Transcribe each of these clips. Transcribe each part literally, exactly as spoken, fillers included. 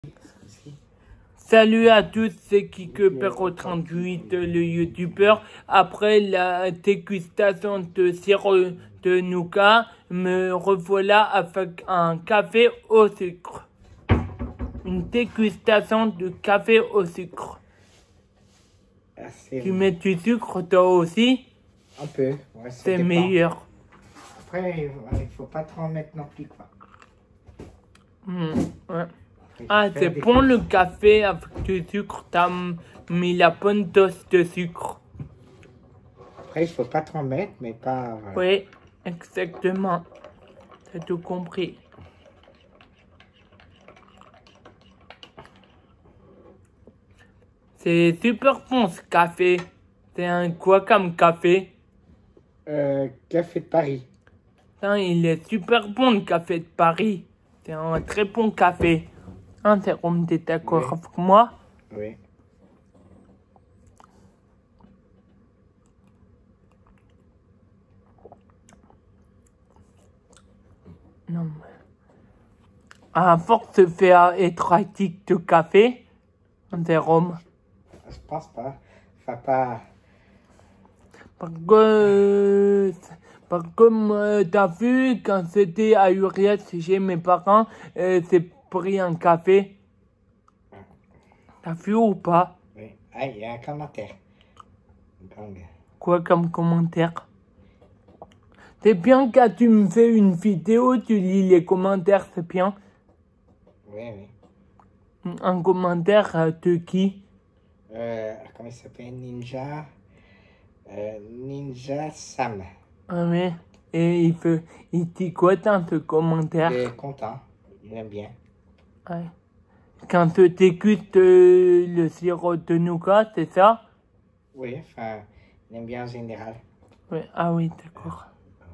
Salut à tous, c'est Kikepero trente-huit, le youtubeur. Après la dégustation de sirop de nougat, me revoilà avec un café au sucre. Une dégustation de café au sucre. Ah, tu mets du sucre toi aussi? Un peu, ouais, c'est meilleur. Après, il ne faut pas trop en mettre non plus, quoi. Mmh, ouais. Ah, c'est bon le café avec du sucre, t'as mis la bonne dose de sucre. Après, il faut pas trop en mettre, mais pas... Voilà. Oui, exactement. T'as tout compris. C'est super bon ce café. C'est un quoi comme café? Euh, café de Paris. Putain, il est super bon le café de Paris. C'est un très bon café. Hein, c'est Rome, t'es d'accord Oui. avec moi? Oui. Non, mais... À force de faire être addict de café, c'est Rome. Je pense pas. Enfin, pas... Parce que... Parce que euh, t'as vu, quand c'était à Urias chez mes parents, euh, c'est pris un café. T'as vu ou pas? Oui. Ah, il y a un commentaire. Donc... Quoi comme commentaire? C'est bien quand tu me fais une vidéo, tu lis les commentaires, c'est bien. Oui, oui. Un commentaire euh, de qui? Euh, comment il s'appelle? Ninja... Euh, Ninja Sam. Ah oui. Et il fait... Il dit quoi dans ce commentaire? Il est content. Il aime bien. Ouais. Quand tu dégustes euh, le sirop de nougat, c'est ça? Oui, enfin, il aime bien en général. Oui. Ah oui, d'accord.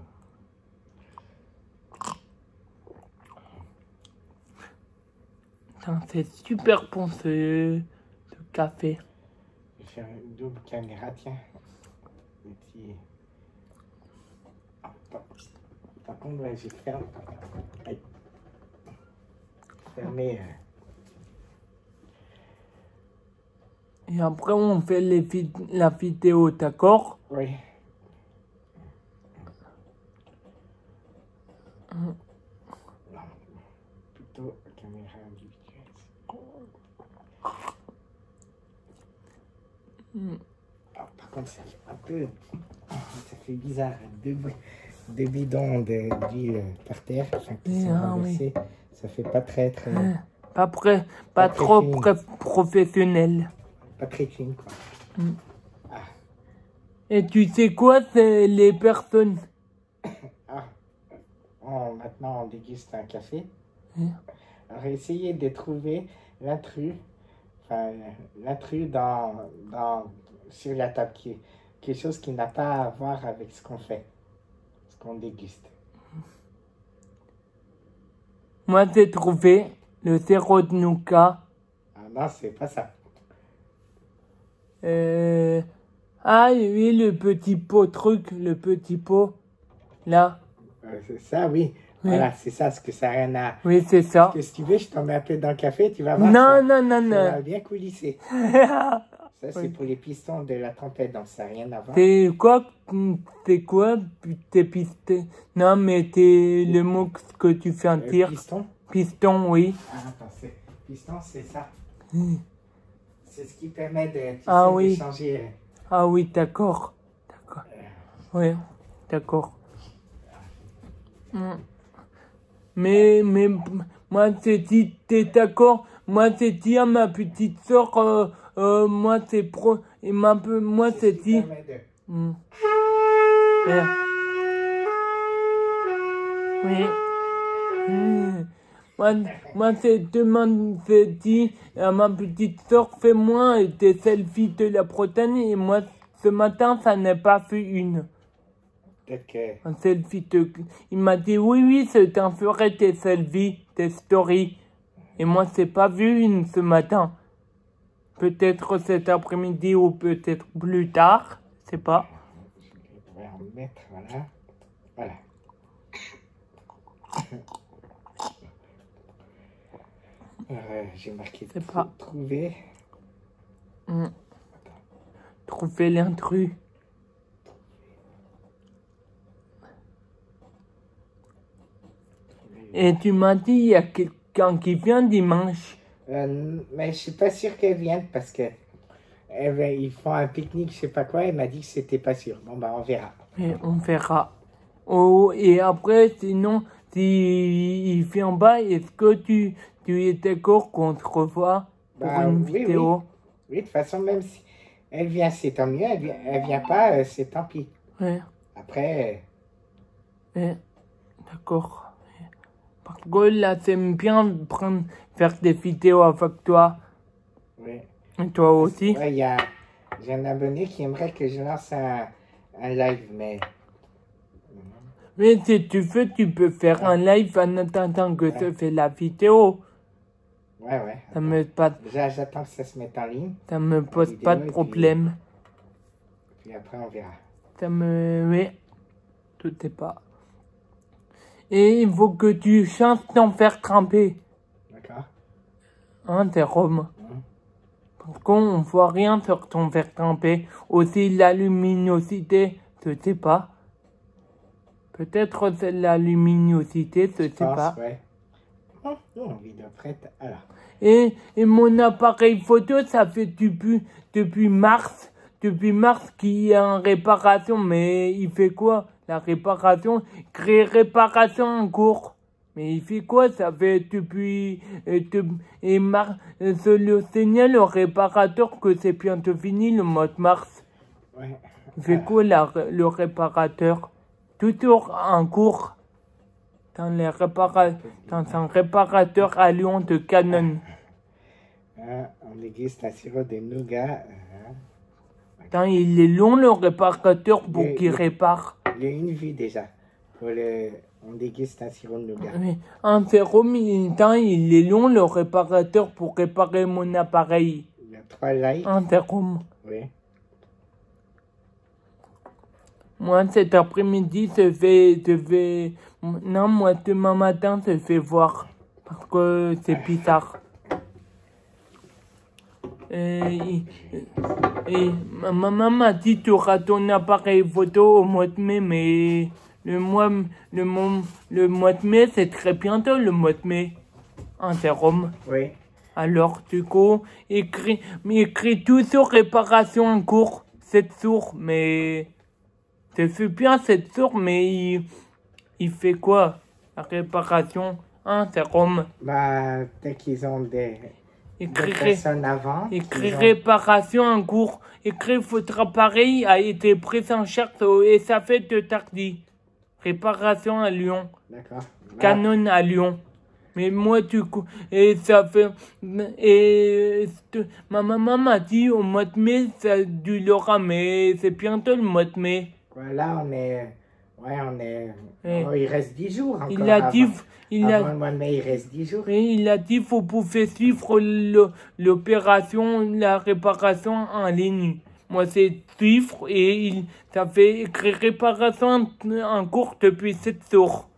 C'est super bon ce, ce café. Je vais faire une double caméra, tiens. Petit... Ah, par, par contre, ouais, j'ai fermé. Aïe. Fermé. Euh... Et après, on fait les vid la vidéo, d'accord? Oui. Hum. Non, plutôt caméra individuelle. Hum. Ah, par contre, c'est un peu... Ça fait bizarre. Deux, deux bidons d'huile par terre, enfin, qui sont Ah, renversés. oui. Ça fait pas très, très... Hein, pas, prêt, pas, pas trop pré professionnel. Pas très clean, quoi. Hum. Ah. Et tu sais quoi, c'est les personnes... Ah. Oh, maintenant, on déguste un café. Hein? Alors, essayez de trouver l'intrus, enfin, l'intrus dans, dans, sur la table, qui est quelque chose qui n'a pas à voir avec ce qu'on fait, ce qu'on déguste. Moi, j'ai trouvé le sirop de nougat. Ah non, c'est pas ça. Euh... Ah oui, le petit pot truc, le petit pot, là. Euh, c'est ça, oui. Oui. Voilà, c'est ça, ce que ça n'a rien à... Oui, c'est ça. Parce que si tu veux, je t'en mets un peu dans le café, tu vas voir. Non, ça, non, non, ça non. va bien coulisser. Ça, c'est Oui. pour les pistons de la tempête, donc ça n'a rien à voir. C'est quoi, c'est quoi, tes pistes? Non, mais c'est le mot que tu fais un Euh, tir. piston. Piston, oui. Ah, attends, c'est... Piston, c'est ça. Mm. C'est ce qui permet de, tu Ah sais, oui. de changer... Ah oui, d'accord. D'accord. Oui, d'accord. Mm. Mais, mais, moi, c'est dit, t'es d'accord? Moi, c'est dit à ma petite soeur, euh, euh, moi, c'est pro, et ma, moi, c'est dit. De... Mm. Ouais. Oui. Mm. Moi, moi c'est demande, c'est dit à ma petite soeur, fais-moi des selfies de la protéine, et moi, ce matin, ça n'est pas fait une. Peut-être que... Un selfie de... Il m'a dit, oui, oui, je t'en ferai tes selfies, tes stories. Et moi, c'est pas vu une ce matin. Peut-être cet après-midi ou peut-être plus tard, je sais pas. Je vais en mettre, voilà. Voilà. Euh, J'ai marqué C'est trou- pas. trouver. Hmm. Trouver l'intrus. Et tu m'as dit, il y a quelqu'un qui vient dimanche. Euh, mais je suis pas sûr qu'elle vienne parce que eh ben, ils font un pique-nique, je sais pas quoi. Elle m'a dit que c'était pas sûr. Bon, bah, on verra. Et on verra. Oh, et après, sinon, si il vient en bas, est-ce que tu, tu es d'accord qu'on te revoit pour Bah, une oui, vidéo? Oui, de toute façon, même si elle vient, c'est tant mieux. Elle vient, elle vient pas, euh, c'est tant pis. Ouais, Après, ouais, d'accord. Par contre, là, j'aime bien prendre, faire des vidéos avec toi. euh, oui. Et toi aussi. Ouais, il y a, j'ai un abonné qui aimerait que je lance un, un live, mais Mais si tu veux, tu peux faire un live en attendant que je fais la vidéo. ouais, ouais. Ça me pas, Déjà, j'attends que ça se mette en ligne, ça me pose vidéo, pas et de puis- problème. puis après, on verra. Ça me, oui, tout est pas. Et il faut que tu changes ton fer trempé. D'accord? Hein, Jérôme? Mhm. Parce qu'on voit rien sur ton fer trempé. Aussi la luminosité, je sais pas. Peut-être c'est la luminosité, je sais Je pense, pas. ouais. Oh, oh, vidéo prête, alors. Et, et mon appareil photo, ça fait depuis, depuis mars, depuis mars qu'il est en réparation. Mais il fait quoi? La réparation, créer réparation en cours. Mais il fait quoi? Ça fait depuis, et, de- et mars, c'est le signal au réparateur que c'est bientôt fini le mois de mars. Ouais. Il fait quoi la, le réparateur? Toujours en cours. Dans, les répara dans un réparateur à Lyon de Canon. Ah, on déguste un sirop de nougat. Ah. Attends, il est long le réparateur pour Il- qu'il il- répare. Il y a une vie déjà. Pour le... On déguste un sirop de nougat. Oui. En Jérôme, il, attends, il est long le réparateur pour réparer mon appareil. Il y a trois likes. En Jérôme. Oui. Moi, cet après-midi, je vais, je vais... Non, moi, demain matin, je vais voir. Parce que c'est bizarre. Et, et ma maman m'a dit tu auras ton appareil photo au mois de mai, mais le mois, le mois, le mois de mai, c'est très bientôt le mois de mai. En Jérôme. Oui. Alors, du coup, écris, écris tout sur réparation en cours. Sept jours, mais... Je fais bien sept jours, mais il, il fait quoi? La réparation, hein, Jérôme? Bah, peut-être qu'ils ont des, des Écris, personnes avant. écris qu'ils ont- réparation en cours. Écris votre appareil a été pris en charge et ça fait de Tardy. Réparation à Lyon. D'accord. Bah, Canon à Lyon. Mais moi, du coup, et ça fait, et ma maman m'a dit au mois de mai, ça durera, mais c'est bientôt le mois de mai. Voilà, on est... Ouais, on est... Eh. Oh, il reste dix jours encore. Il a avant... dit, il avant a, le mois de mai, il reste dix jours. oui, il a dit, vous pouvez suivre le- l'opération, la réparation en ligne. Moi, c'est suivre et il, ça fait écrire réparation en, en cours depuis sept jours.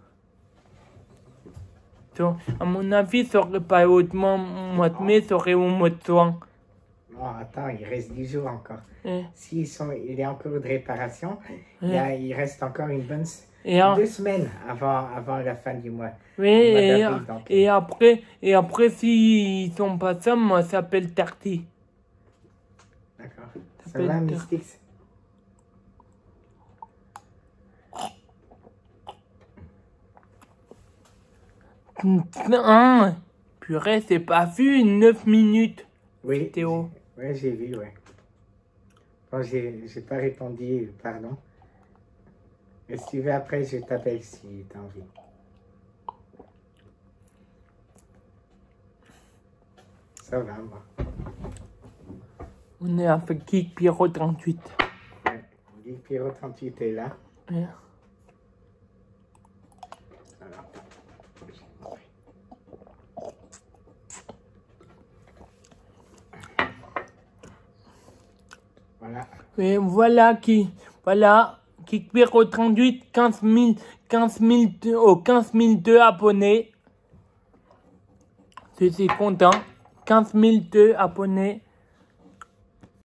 Donc, à mon avis, ça serait pas hautement au mois de mai, ça serait au mois de juin. Non, attends, il reste dix jours encore. Eh. S'ils sont... Il est en cours de réparation, il, Eh. y a- il reste encore une bonne... s- Et, en- Deux semaines avant, avant la fin du mois. oui, le mois et, d'avril, donc. et après, et après, s'ils sont pas ça, moi, ça s'appelle Tarty. D'accord. Ça s'appelle va, Ter- Mystix? Hein, purée, c'est pas vu, neuf minutes. Oui. Théo. Oui, j'ai vu, ouais. Bon, j'ai j'ai pas répondu, pardon. Et si tu veux, après, je t'appelle si t'as envie. Ça va, moi. On est avec Geek Pierrot trente-huit. Ouais. Geek Pierrot trente-huit est là. Ouais. Alors. Voilà. Et voilà qui, voilà, Geek Pierrot trente-huit, quinze mille, quinze mille, oh, quinze mille deux abonnés. Je suis content. quinze mille deux abonnés.